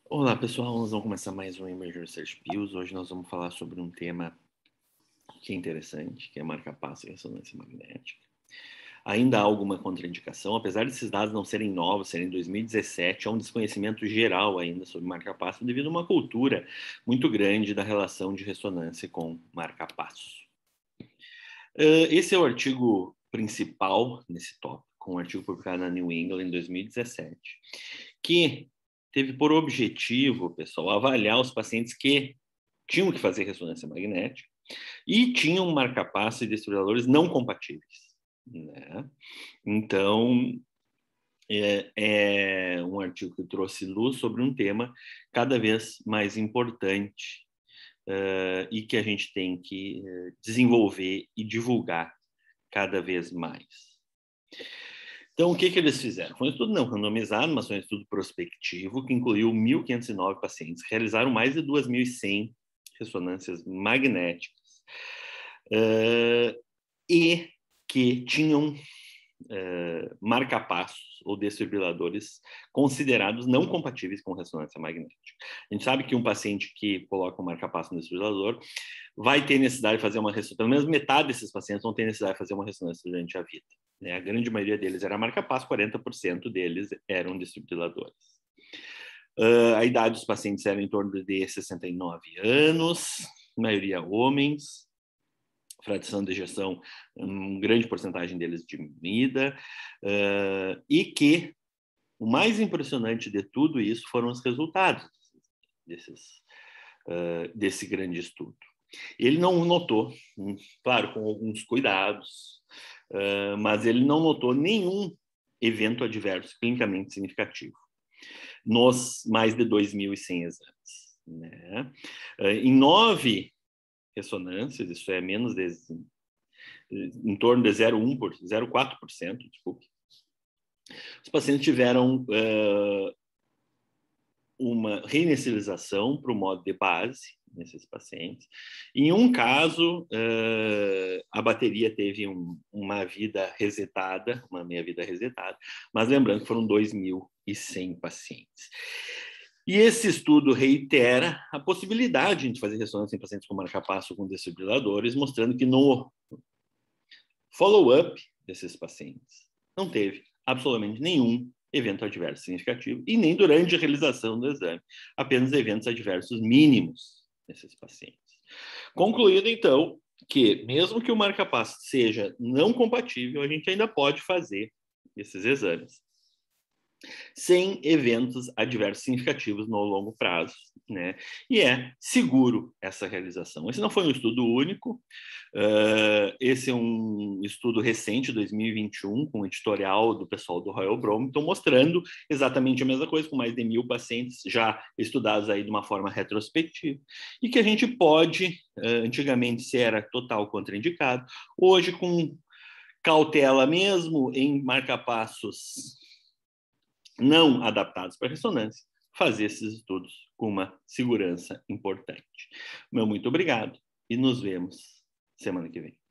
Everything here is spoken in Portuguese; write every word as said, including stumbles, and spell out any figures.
Olá pessoal, nós vamos começar mais um Emerging Research Pills. Hoje nós vamos falar sobre um tema que é interessante, que é marca-passo e ressonância magnética. Ainda há alguma contraindicação, apesar desses dados não serem novos, serem dois mil e dezessete, há um desconhecimento geral ainda sobre marca-passo devido a uma cultura muito grande da relação de ressonância com marca-passo. Esse é o artigo principal nesse tópico, um artigo publicado na New England em dois mil e dezessete, que teve por objetivo, pessoal, avaliar os pacientes que tinham que fazer ressonância magnética e tinham marca-passo e desfibriladores não compatíveis, né? Então, é, é um artigo que trouxe luz sobre um tema cada vez mais importante uh, e que a gente tem que uh, desenvolver e divulgar cada vez mais. Então, o que, que eles fizeram? Foi um estudo não randomizado, mas foi um estudo prospectivo, que incluiu mil quinhentos e nove pacientes. Realizaram mais de duas mil e cem ressonâncias magnéticas uh, e que tinham uh, marca-passos ou desfibriladores considerados não compatíveis com ressonância magnética. A gente sabe que um paciente que coloca um marca-passo no desfibrilador vai ter necessidade de fazer uma ressonância, pelo menos metade desses pacientes vão ter necessidade de fazer uma ressonância durante a vida. Né? A grande maioria deles era marca-passo, quarenta por cento deles eram desfibriladores. Uh, a idade dos pacientes era em torno de sessenta e nove anos, maioria homens, fração de ejeção, uma grande porcentagem deles diminuída, uh, e que o mais impressionante de tudo isso foram os resultados desses, uh, desse grande estudo. Ele não notou, claro, com alguns cuidados, uh, mas ele não notou nenhum evento adverso clinicamente significativo nos mais de dois mil e cem exames. Né? Uh, em nove ressonâncias, isso é menos de, em torno de zero vírgula quatro por cento, desculpe, os pacientes tiveram uh, uma reinicialização para o modo de base nesses pacientes. Em um caso, uh, a bateria teve um, uma vida resetada, uma meia-vida resetada, mas lembrando que foram dois mil e cem pacientes. E esse estudo reitera a possibilidade de fazer ressonância em pacientes com marca-passo com desfibriladores, mostrando que no follow-up desses pacientes não teve absolutamente nenhum evento adverso significativo e nem durante a realização do exame, apenas eventos adversos mínimos nesses pacientes. Concluído, então, que mesmo que o marca-passo seja não compatível, a gente ainda pode fazer esses exames sem eventos adversos significativos no longo prazo, né? E é seguro essa realização. Esse não foi um estudo único, uh, esse é um estudo recente, dois mil e vinte e um, com um editorial do pessoal do Royal Brompton, mostrando exatamente a mesma coisa, com mais de mil pacientes já estudados aí de uma forma retrospectiva, e que a gente pode, uh, antigamente se era total contraindicado, hoje com cautela mesmo em marca-passos não adaptados para ressonância, fazer esses estudos com uma segurança importante. Meu muito obrigado e nos vemos semana que vem.